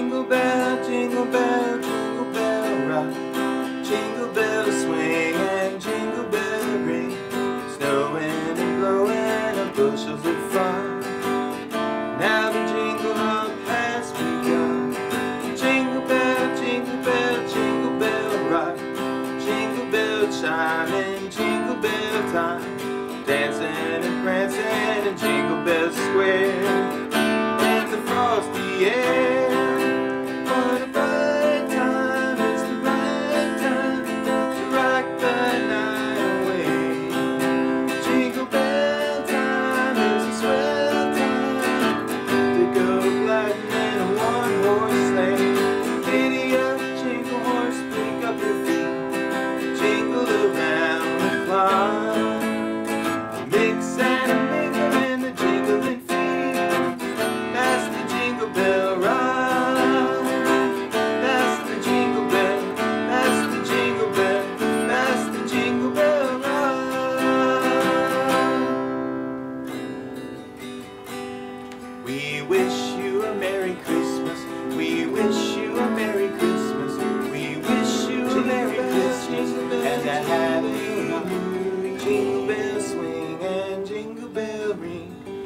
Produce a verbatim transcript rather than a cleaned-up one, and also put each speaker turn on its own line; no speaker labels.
Jingle bell, jingle bell, jingle bell rock. Jingle bells swing and jingle bell ring. Snowing and blowing and bushels of fun. Now the jingle all has begun. Jingle bell, jingle bell, jingle bell rock. Jingle bell chiming, jingle bell time. Dancing and prancing in Jingle Bell Square. And the frosty air